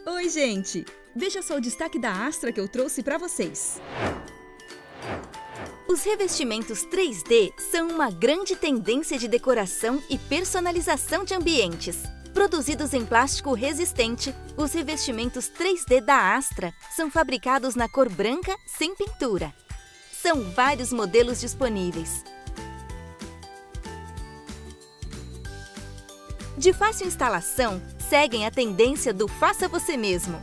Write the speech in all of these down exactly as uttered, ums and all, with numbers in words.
Oi, gente! Veja só o destaque da Astra que eu trouxe para vocês. Os revestimentos três D são uma grande tendência de decoração e personalização de ambientes. Produzidos em plástico resistente, os revestimentos três D da Astra são fabricados na cor branca sem pintura. São vários modelos disponíveis. De fácil instalação, seguem a tendência do faça você mesmo.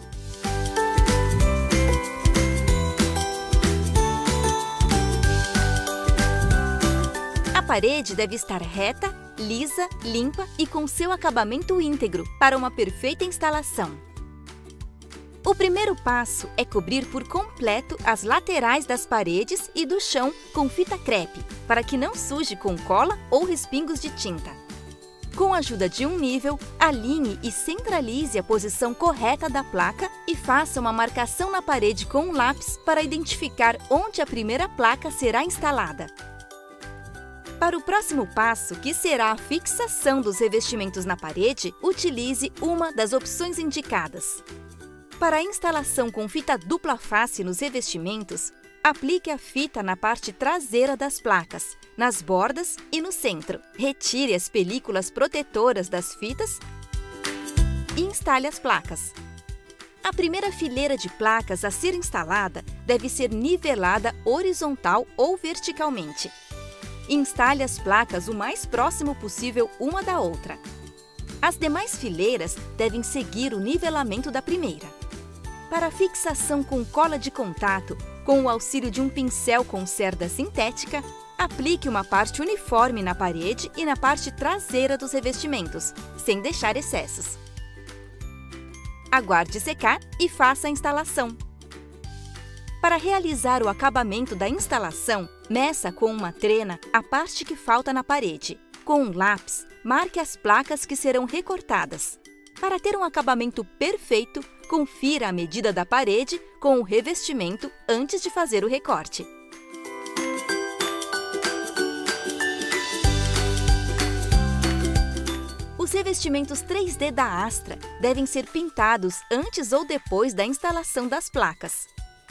A parede deve estar reta, lisa, limpa e com seu acabamento íntegro para uma perfeita instalação. O primeiro passo é cobrir por completo as laterais das paredes e do chão com fita crepe, para que não suje com cola ou respingos de tinta. Com a ajuda de um nível, alinhe e centralize a posição correta da placa e faça uma marcação na parede com um lápis para identificar onde a primeira placa será instalada. Para o próximo passo, que será a fixação dos revestimentos na parede, utilize uma das opções indicadas. Para a instalação com fita dupla face nos revestimentos, aplique a fita na parte traseira das placas, nas bordas e no centro. Retire as películas protetoras das fitas e instale as placas. A primeira fileira de placas a ser instalada deve ser nivelada horizontal ou verticalmente. Instale as placas o mais próximo possível uma da outra. As demais fileiras devem seguir o nivelamento da primeira. Para a fixação com cola de contato, com o auxílio de um pincel com cerda sintética, aplique uma parte uniforme na parede e na parte traseira dos revestimentos, sem deixar excessos. Aguarde secar e faça a instalação. Para realizar o acabamento da instalação, meça com uma trena a parte que falta na parede. Com um lápis, marque as placas que serão recortadas. Para ter um acabamento perfeito, confira a medida da parede com o revestimento antes de fazer o recorte. Os revestimentos três D da Astra devem ser pintados antes ou depois da instalação das placas.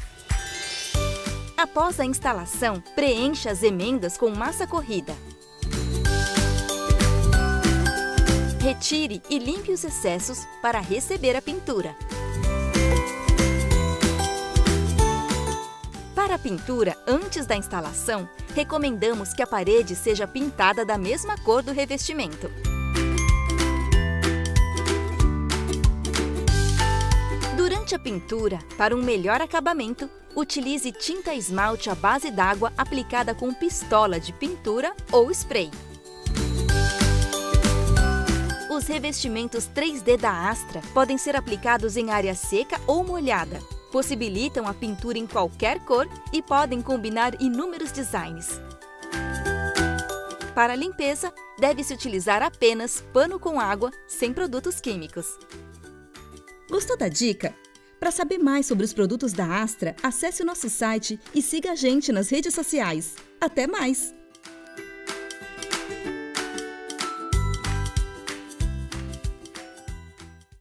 Após a instalação, preencha as emendas com massa corrida. Retire e limpe os excessos para receber a pintura. Para a pintura, antes da instalação, recomendamos que a parede seja pintada da mesma cor do revestimento. Durante a pintura, para um melhor acabamento, utilize tinta esmalte à base d'água aplicada com pistola de pintura ou spray. Os revestimentos três D da Astra podem ser aplicados em área seca ou molhada. Possibilitam a pintura em qualquer cor e podem combinar inúmeros designs. Para a limpeza, deve-se utilizar apenas pano com água, sem produtos químicos. Gostou da dica? Para saber mais sobre os produtos da Astra, acesse o nosso site e siga a gente nas redes sociais. Até mais!